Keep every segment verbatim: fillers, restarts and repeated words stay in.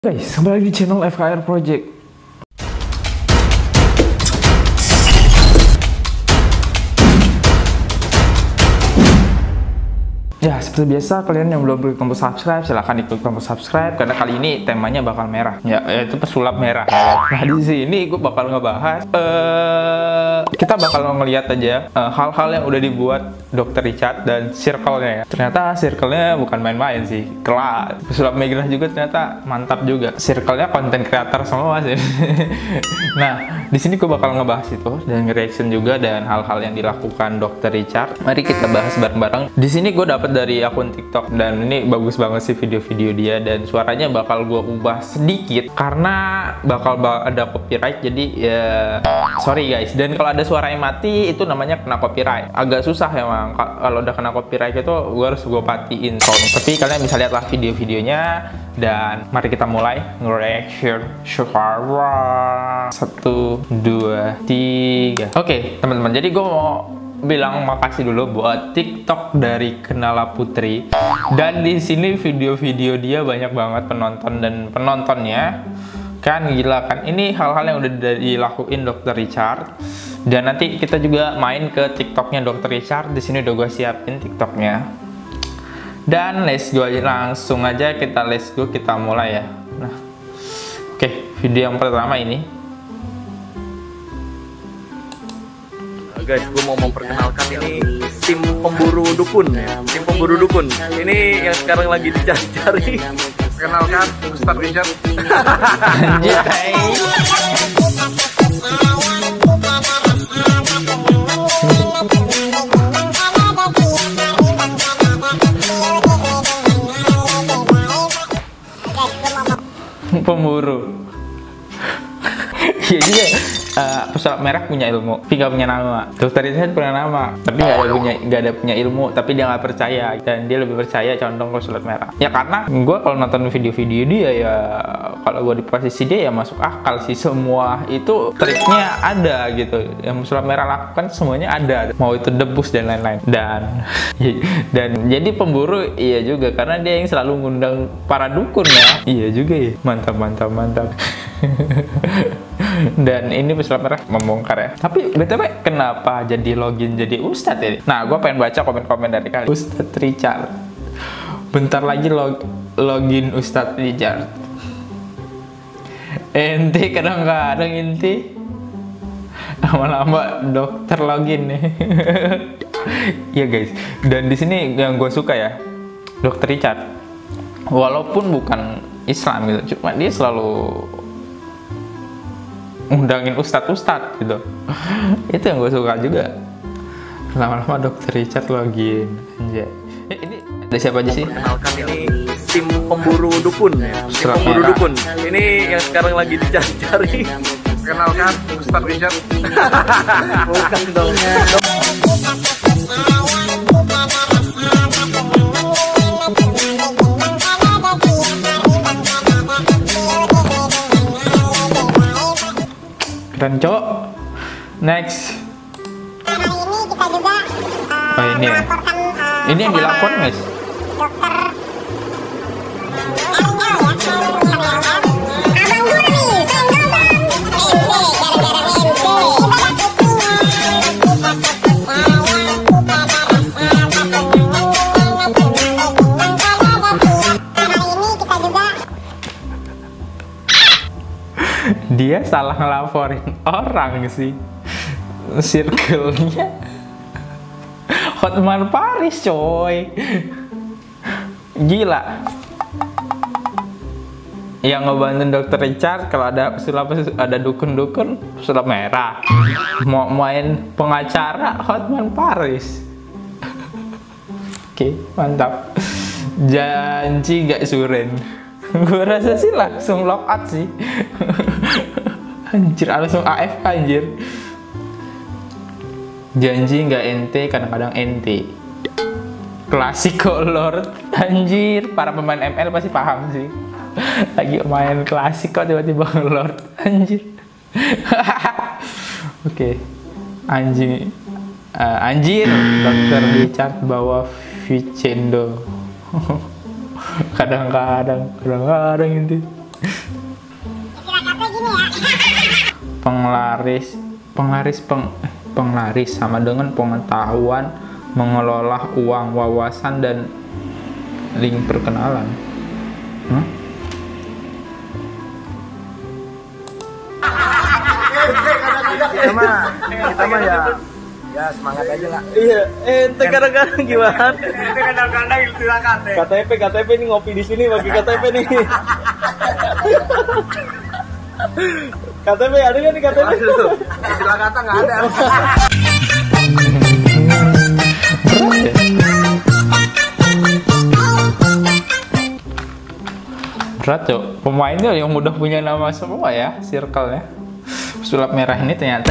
Guys, kembali lagi di channel F K R Project. Ya, seperti biasa, kalian yang belum klik tombol subscribe, silahkan diklik tombol subscribe karena kali ini temanya bakal merah. Ya, yaitu pesulap merah. Nah, di sini gue bakal ngebahas uh, kita bakal ngeliat aja hal-hal uh, yang udah dibuat dokter Richard dan circle-nya ya. Ternyata circle-nya bukan main-main sih. Kelas. Pesulap Megrah juga ternyata mantap juga. Circle-nya konten kreator semua sih. Nah, di sini gue bakal ngebahas itu dan reaction juga dan hal-hal yang dilakukan dokter Richard. Mari kita bahas bareng-bareng. Di sini gue dapet dari akun TikTok dan ini bagus banget sih video-video dia dan suaranya bakal gue ubah sedikit karena bakal ada copyright, jadi ya sorry guys. Dan kalau ada suara yang mati itu namanya kena copyright. Agak susah emang kalau udah kena copyright itu gue harus gue patiin sound. Tapi kalian bisa lihatlah video-videonya dan mari kita mulai nge-reaction. Satu, dua, tiga. Oke teman-teman, jadi gue mau bilang makasih dulu buat TikTok dari Kenala Putri. Dan di sini video-video dia banyak banget penonton dan penontonnya. Kan gila kan? Ini hal-hal yang udah dilakuin dokter Richard. Dan nanti kita juga main ke TikToknya dokter Richard. Di sini udah gue siapin TikToknya. Dan let's go aja, langsung aja kita let's go, kita mulai ya. Nah, oke, video yang pertama ini. Guys, gue mau memperkenalkan ini tim pemburu dukun, tim pemburu dukun. Ini yang sekarang lagi dicari-cari. Perkenalkan, Ustaz Richard. Anjay. Pemburu. Iya juga. Uh, pesulap merah punya ilmu, tapi nggak punya nama. Dokter Richard punya nama, tapi nggak ada punya nggak ada punya ilmu, tapi dia nggak percaya dan dia lebih percaya condong ke pesulap merah. Ya karena gue kalau nonton video-video dia ya, kalau gue di posisi dia ya masuk akal sih, semua itu triknya ada gitu. Yang pesulap merah lakukan semuanya ada, mau itu debus dan lain-lain. Dan dan jadi pemburu iya juga karena dia yang selalu ngundang para dukun ya. Iya juga ya, mantap mantap mantap. Dan ini pesulap merah membongkar ya. Tapi B T W kenapa jadi login jadi Ustadz ini? Nah, gue pengen baca komen-komen dari kalian. Ustadz Richard. Bentar lagi log login Ustadz Richard. Ente kadang-kadang inti lama-lama dokter login nih. Ya guys. Dan di sini yang gue suka ya, dokter Richard. Walaupun bukan Islam gitu, cuma dia selalu undangin ustadz-ustadz gitu. Itu yang gue suka juga. Lama-lama dokter Richard login. Anjay. Eh, ini ada siapa aja sih? Perkenalkan ini tim pemburu dukun, tim pemburu dukun. Ini yang sekarang lagi dicari-cari. Perkenalkan, Ustaz Richard. Bukan dong. Dan cowok next. Hari ini kita juga uh, oh ini ya, melaporkan, uh, ini yang dilapor guys, dokter L L ya, L L. Abang guru nih, senggol bang, ente gara-gara ente. Hari ini kita juga dia salah ngelaporin orang sih. Circle-nya Hotman Paris coy. Gila. Yang ngebantu dokter Richard kalau ada pesulap, ada dukun-dukun pesulap merah. Mau main pengacara Hotman Paris. Oke, mantap. Janji gak suren. Gue rasa sih langsung lock out sih. Anjir, langsung A F K anjir. Janji nggak ente, kadang-kadang ente. Klasiko Lord. Anjir, para pemain M L pasti paham sih. Lagi main klasiko tiba-tiba Lord. Anjir. Oke. Okay. Anjing. Uh, anjir, dokter Richard bawa Vicendo. Kadang-kadang, kadang-kadang ini. Penglaris, penglaris, peng, eh, penglaris sama dengan pengetahuan, mengelola uang, wawasan, dan link perkenalan. Huh? Kita mah, kita mah ya, ya semangat aja lah. Iya, ente kadang-kadang gimana? Ente kadang-kadang silakan. K T P, K T P nih ngopi di sini bagi K T P nih. K T P ada nggak nih K T P? Istilah kata nggak ada. Berat tuh, pemainnya yang udah punya nama semua ya, circle-nya. Sulap merah ini ternyata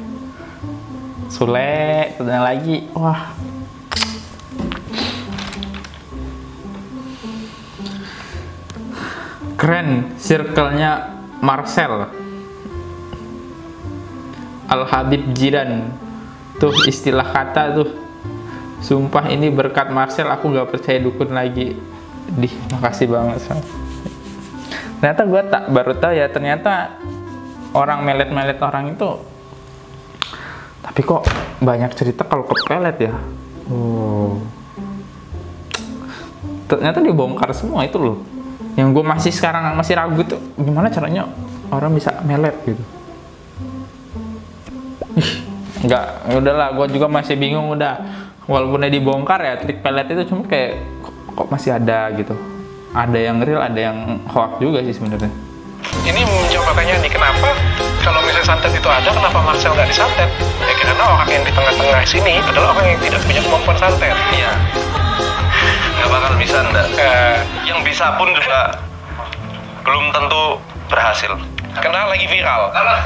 Sule, ada lagi. Wah. Keren, circle-nya Marcel. Al-Habib Jidan. Tuh istilah kata tuh. Sumpah ini berkat Marcel aku gak percaya dukun lagi. Dih, makasih banget. Ternyata gue tak baru tahu ya, ternyata orang melet-melet orang itu, tapi kok banyak cerita kalau kepelet ya. Oh, ternyata dibongkar semua itu loh. Yang gue masih sekarang masih ragu tuh, gimana caranya orang bisa melet gitu. Ih, enggak, udahlah, gue juga masih bingung udah. Walaupun udah dibongkar ya, trik pelet itu cuma kayak kok, kok masih ada gitu. Ada yang real, ada yang hoax juga sih sebenarnya. Ini menjawab pertanyaan nih, kenapa kalau misalnya santet itu ada, kenapa Marcel nggak disantet? Ya karena orang yang di tengah-tengah sini adalah orang yang tidak punya kemampuan santet. Iya. Nggak bakal bisa enggak. Eh, Yang bisa pun juga belum tentu berhasil. karena lagi viral.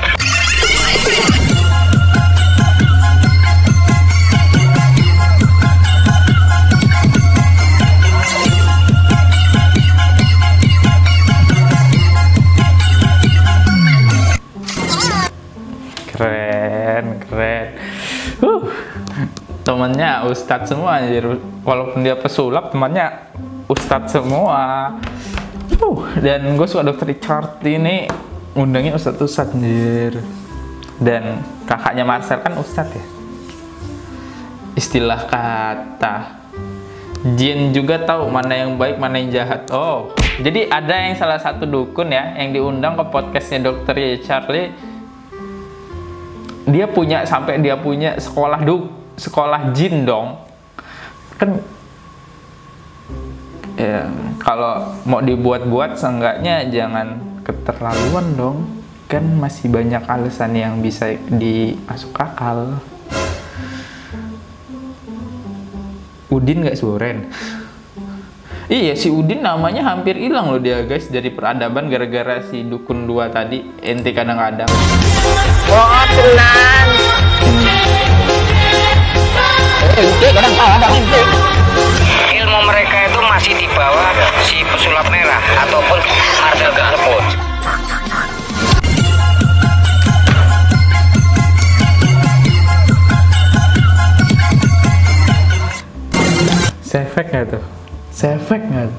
Keren, keren. Uh, temennya ustadz semua, anjir. Walaupun dia pesulap, temannya ustadz semua. Uh, dan gue suka dokter Richard ini undangin ustadz-ustadz, anjir. Dan kakaknya Marcel kan ustadz ya. Istilah kata. Jin juga tahu mana yang baik, mana yang jahat. Oh, jadi ada yang salah satu dukun ya, yang diundang ke podcastnya dokter Richard. Dia punya, sampai dia punya sekolah duk, sekolah jin dong. Kan ya, kalau mau dibuat-buat seenggaknya jangan keterlaluan dong. Kan masih banyak alasan yang bisa dimasuk akal. Udin nggak suren? Iya, si Udin namanya hampir hilang loh dia guys dari peradaban gara-gara si dukun dua tadi. Ente kadang-kadang. Wah, tenang. Ente kadang-kadang ente. Ilmu mereka itu masih di bawah si pesulap merah ataupun Marcel tersebut. Sefek nggak tuh? Sefek nggak?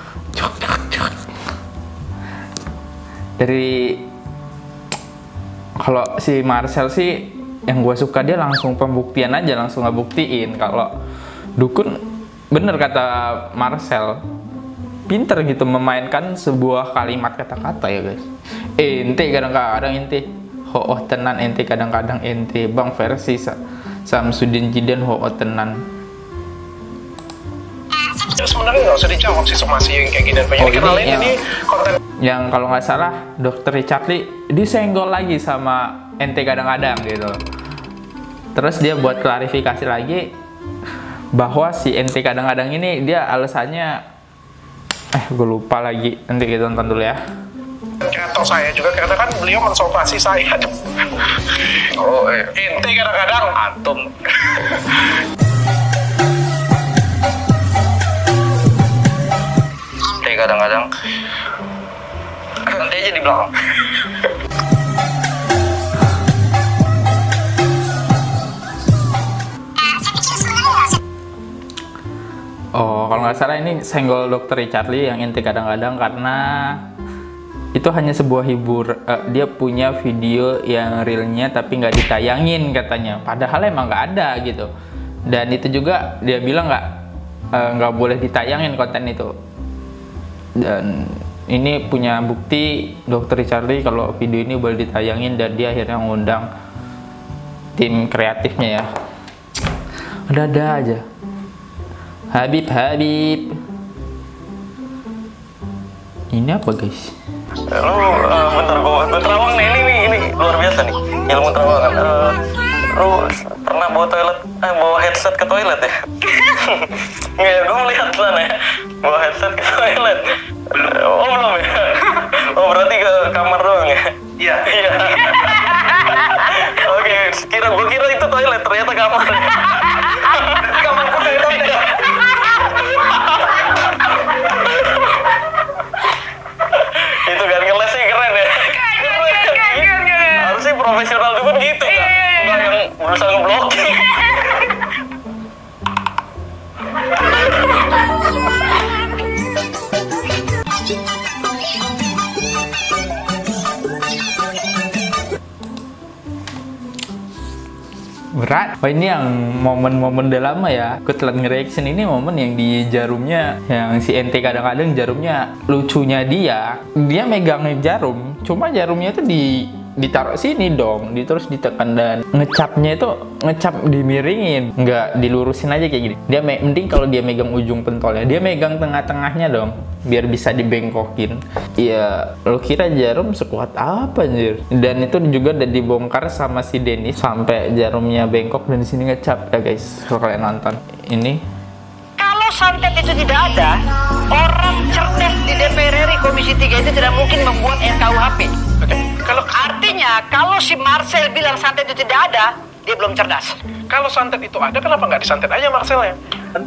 Dari kalau si Marcel sih yang gue suka dia langsung pembuktian aja, langsung ngebuktiin. Kalau dukun bener kata Marcel, pinter gitu memainkan sebuah kalimat kata-kata ya guys. Ente kadang-kadang ente ho tenan, ente kadang-kadang ente bang versi Samsudin Jidan ho tenan. Ya sebenarnya nggak usah dijawab sih somasi yang kayak gini. Banyak Oh, kenalin ini, ini konten. Yang kalau nggak salah dokter Richard Lee disenggol lagi sama ente kadang-kadang gitu. Terus dia buat klarifikasi lagi bahwa si ente kadang-kadang ini dia alasannya eh gue lupa lagi, nanti kita tonton dulu ya. Atau saya juga karena kan beliau mensolvasi saya. Oh, eh. Ente kadang-kadang antum. Ente kadang-kadang nanti aja di belakang. Oh, kalau nggak salah ini senggol dokter Richard Lee yang ente kadang-kadang karena itu hanya sebuah hibur, uh, dia punya video yang realnya tapi nggak ditayangin katanya, padahal emang nggak ada gitu. Dan itu juga dia bilang nggak uh, nggak boleh ditayangin konten itu. Dan ini punya bukti dokter Richarley kalau video ini boleh ditayangin, dan dia akhirnya ngundang tim kreatifnya ya. Ada-ada aja. Habib Habib. Ini apa guys? Lu uh, bentar gua, gua terawang nih, ini, ini ini luar biasa nih ilmu terawangan. Uh, lu pernah bawa toilet, eh, bawa headset ke toilet ya? Nggak, gua melihat sana ya, bawa headset ke toilet. Oh belum ya? Oh berarti ke kamar doang ya? Iya. Iya. Oke, kira gua kira itu toilet, ternyata kamar. Berarti kamarku toilet ya? Itu kan ngeles sih keren ya. Harusnya profesional dukun gitu kan. Nggak yang berusaha ngeblocking. Berat. Oh ini yang momen-momen udah lama ya. Aku telat nge-reaction, ini momen yang di Jarumnya, yang si Ente kadang-kadang Jarumnya lucunya dia, dia megang jarum, cuma jarumnya itu di ditaruh sini dong, di terus ditekan, dan ngecapnya itu ngecap dimiringin, nggak dilurusin aja kayak gini. Dia mending kalau dia megang ujung pentolnya, dia megang tengah-tengahnya dong, biar bisa dibengkokin. Iya, lo kira jarum sekuat apa anjir? Dan itu juga udah dibongkar sama si Dennis sampai jarumnya bengkok dan di sini ngecap ya guys. Kalau kalian nonton ini, Kalau santet itu tidak ada, orang cerdas di D P R R I Komisi tiga itu tidak mungkin membuat R K U H P. Kalau artinya, kalau si Marcel bilang santet itu tidak ada, dia belum cerdas. Kalau santet itu ada, kenapa nggak disantet aja Marcel ya?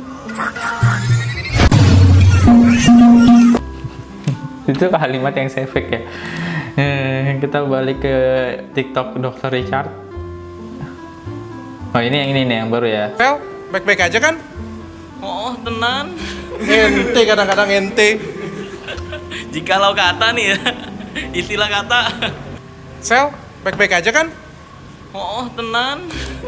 itu kalimat yang saya fake ya. Eh, kita balik ke TikTok dokter Richard. Oh ini yang ini nih yang baru ya. Fel, baik-baik aja kan? Oh, tenan. Ente kadang-kadang ente. Jikalau kata nih ya, istilah kata. Sel, baik-baik aja kan? Oh, tenan.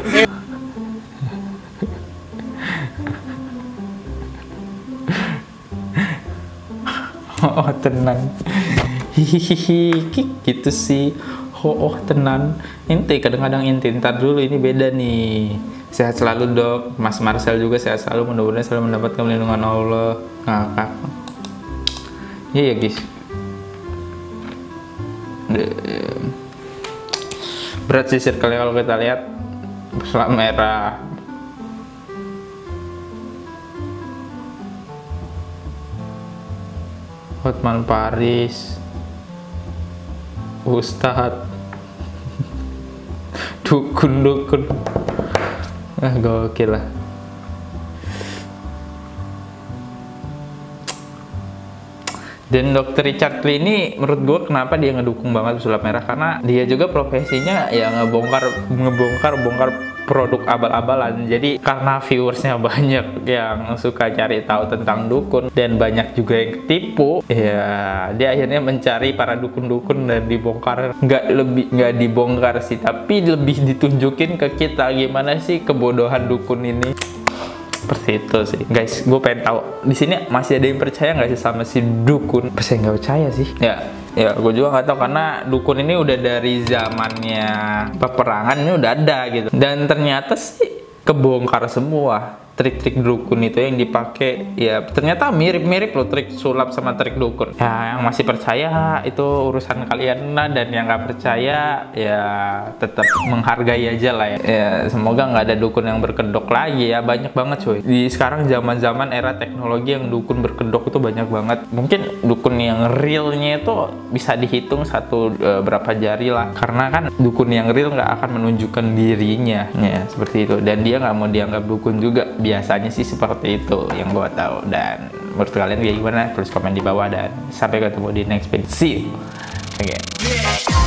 Oh tenang. Hihihi gitu sih. Oh, oh tenan. Inti kadang-kadang inti. Ntar dulu ini beda nih. Sehat selalu dok. Mas Marcel juga sehat selalu. Mudah-mudahan selalu mendapatkan perlindungan Allah. Ngakak. Iya ya guys. Berat sih circle kalau kita lihat. Pesulap merah. Hotman Paris, Ustadz, dukun-dukun, ah gokil lah. Dan dokter Richarley ini menurut gue kenapa dia ngedukung banget pesulap merah, karena dia juga profesinya ya ngebongkar ngebongkar bongkar produk abal-abalan. Jadi karena viewersnya banyak yang suka cari tahu tentang dukun dan banyak juga yang ketipu, ya dia akhirnya mencari para dukun-dukun dan dibongkar. Nggak lebih nggak dibongkar sih, tapi lebih ditunjukin ke kita gimana sih kebodohan dukun ini. Seperti itu sih guys, gue pengen tahu di sini masih ada yang percaya nggak sih sama si dukun? Percaya nggak percaya sih ya. Ya gue juga nggak tahu, karena dukun ini udah dari zamannya peperangan ini udah ada gitu, dan ternyata sih kebongkar semua trik-trik dukun itu yang dipakai. Ya ternyata mirip-mirip loh trik sulap sama trik dukun. Ya yang masih percaya itu urusan kalian lah, dan yang nggak percaya ya tetap menghargai aja lah ya. Ya semoga nggak ada dukun yang berkedok lagi ya, banyak banget cuy. Di sekarang zaman-zaman era teknologi yang dukun berkedok itu banyak banget. Mungkin dukun yang realnya itu bisa dihitung satu e, berapa jari lah, karena kan dukun yang real nggak akan menunjukkan dirinya ya seperti itu, dan dia nggak mau dianggap dukun juga. Biasanya sih seperti itu yang gue tahu. Dan menurut kalian kayak gimana? Tulis komen di bawah, dan sampai ketemu di next video. See you. Oke. Okay.